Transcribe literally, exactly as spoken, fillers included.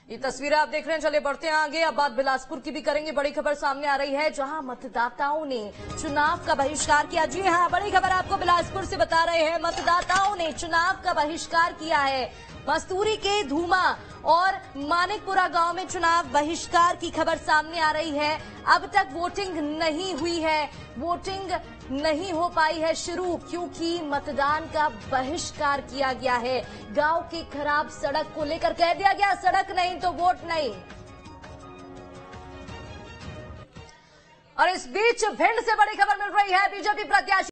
ये तस्वीरें आप देख रहे हैं। चले बढ़ते हैं आगे। अब बात बिलासपुर की भी करेंगे। बड़ी खबर सामने आ रही है जहां मतदाताओं ने चुनाव का बहिष्कार किया। जी हां, बड़ी खबर आपको बिलासपुर से बता रहे हैं। मतदाताओं ने चुनाव का बहिष्कार किया है। मस्तूरी के धूमा और मानिकपुरा गांव में चुनाव बहिष्कार की खबर सामने आ रही है। अब तक वोटिंग नहीं हुई है, वोटिंग नहीं हो पाई है शुरू, क्योंकि मतदान का बहिष्कार किया गया है। गांव की खराब सड़क को लेकर कह दिया गया सड़क नहीं तो वोट नहीं। और इस बीच भिंड से बड़ी खबर मिल रही है। बीजेपी प्रत्याशी